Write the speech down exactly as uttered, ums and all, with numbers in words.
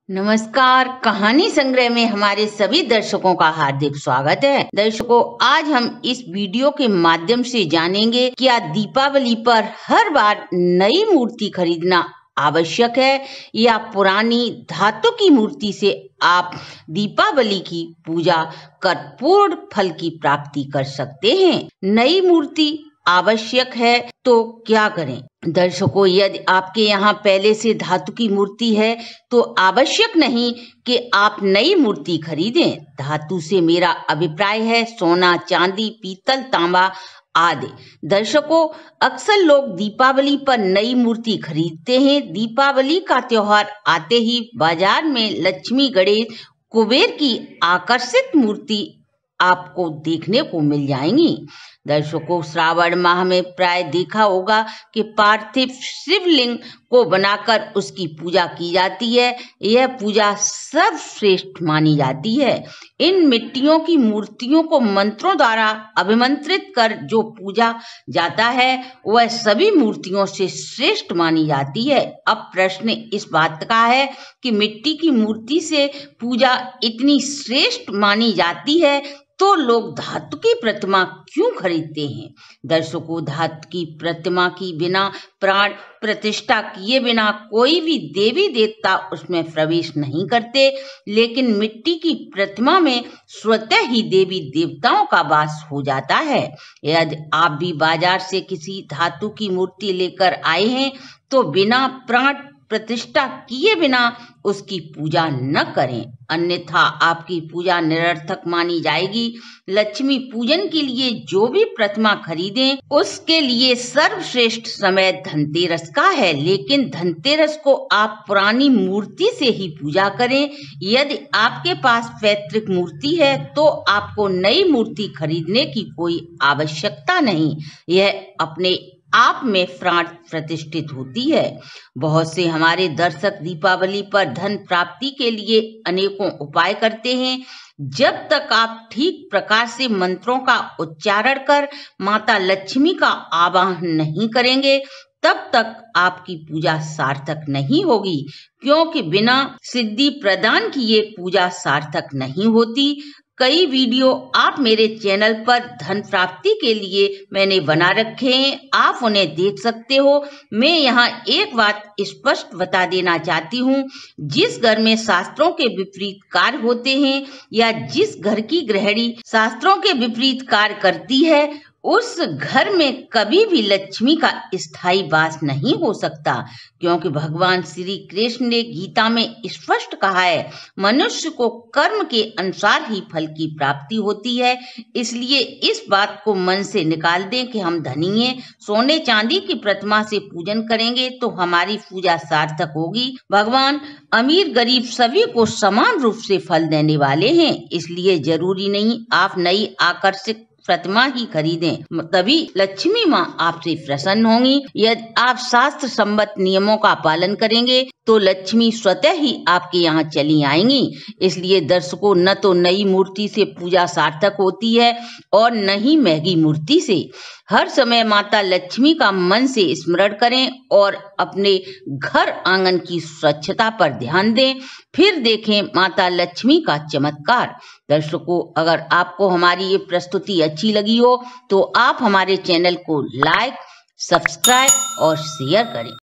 नमस्कार। कहानी संग्रह में हमारे सभी दर्शकों का हार्दिक स्वागत है। दर्शकों, आज हम इस वीडियो के माध्यम से जानेंगे क्या दीपावली पर हर बार नई मूर्ति खरीदना आवश्यक है या पुरानी धातु की मूर्ति से आप दीपावली की पूजा कर पूर्ण फल की प्राप्ति कर सकते हैं। नई मूर्ति आवश्यक है तो क्या करें? दर्शकों, यदि आपके यहाँ पहले से धातु की मूर्ति है तो आवश्यक नहीं कि आप नई मूर्ति खरीदें। धातु से मेरा अभिप्राय है सोना, चांदी, पीतल, तांबा आदि। दर्शकों, अक्सर लोग दीपावली पर नई मूर्ति खरीदते हैं। दीपावली का त्योहार आते ही बाजार में लक्ष्मी, गणेश, कुबेर की आकर्षित मूर्ति आपको देखने को मिल जाएंगी। दर्शकों, श्रावण माह में प्राय देखा होगा कि पार्थिव शिवलिंग को बनाकर उसकी पूजा की जाती है। यह पूजा सर्वश्रेष्ठ मानी जाती है। इन मिट्टियों की मूर्तियों को मंत्रों द्वारा अभिमंत्रित कर जो पूजा जाता है वह सभी मूर्तियों से श्रेष्ठ मानी जाती है। अब प्रश्न इस बात का है कि मिट्टी की मूर्ति से पूजा इतनी श्रेष्ठ मानी जाती है तो लोग धातु की प्रतिमा क्यों खरीदते हैं? दर्शकों, धातु की प्रतिमा की बिना प्राण प्रतिष्ठा किए बिना कोई भी देवी देवता उसमें प्रवेश नहीं करते, लेकिन मिट्टी की प्रतिमा में स्वतः ही देवी देवताओं का वास हो जाता है। यदि आप भी बाजार से किसी धातु की मूर्ति लेकर आए हैं तो बिना प्राण प्रतिष्ठा किए बिना उसकी पूजा न करें, अन्यथा आपकी पूजा निरर्थक मानी जाएगी। लक्ष्मी पूजन के लिए जो भी प्रतिमा खरीदें उसके लिए सर्वश्रेष्ठ समय धनतेरस का है, लेकिन धनतेरस को आप पुरानी मूर्ति से ही पूजा करें। यदि आपके पास पैतृक मूर्ति है तो आपको नई मूर्ति खरीदने की कोई आवश्यकता नहीं। यह अपने आप में प्राण प्रतिष्ठित होती है। बहुत से हमारे दर्शक दीपावली पर धन प्राप्ति के लिए अनेकों उपाय करते हैं। जब तक आप ठीक प्रकार से मंत्रों का उच्चारण कर माता लक्ष्मी का आवाहन नहीं करेंगे तब तक आपकी पूजा सार्थक नहीं होगी, क्योंकि बिना सिद्धि प्रदान किए पूजा सार्थक नहीं होती। कई वीडियो आप मेरे चैनल पर धन प्राप्ति के लिए मैंने बना रखे हैं, आप उन्हें देख सकते हो। मैं यहाँ एक बात स्पष्ट बता देना चाहती हूँ, जिस घर में शास्त्रों के विपरीत कार्य होते हैं या जिस घर की गृहिणी शास्त्रों के विपरीत कार्य करती है उस घर में कभी भी लक्ष्मी का स्थायी वास नहीं हो सकता, क्योंकि भगवान श्री कृष्ण ने गीता में स्पष्ट कहा है मनुष्य को कर्म के अनुसार ही फल की प्राप्ति होती है। इसलिए इस बात को मन से निकाल दें कि हम धनी हैं, सोने चांदी की प्रतिमा से पूजन करेंगे तो हमारी पूजा सार्थक होगी। भगवान अमीर गरीब सभी को समान रूप से फल देने वाले हैं, इसलिए जरूरी नहीं आप नई आकर्षक प्रतिमा ही खरीदें, तभी लक्ष्मी माँ आपसे प्रसन्न होंगी। यदि आप शास्त्र सम्मत नियमों का पालन करेंगे तो लक्ष्मी स्वतः ही आपके यहाँ चली आएंगी। इसलिए दर्शकों, न तो नई मूर्ति से पूजा सार्थक होती है और न ही महंगी मूर्ति से। हर समय माता लक्ष्मी का मन से स्मरण करें और अपने घर आंगन की स्वच्छता पर ध्यान दें, फिर देखें माता लक्ष्मी का चमत्कार। दर्शकों, अगर आपको हमारी ये प्रस्तुति अच्छी लगी हो तो आप हमारे चैनल को लाइक, सब्सक्राइब और शेयर करें।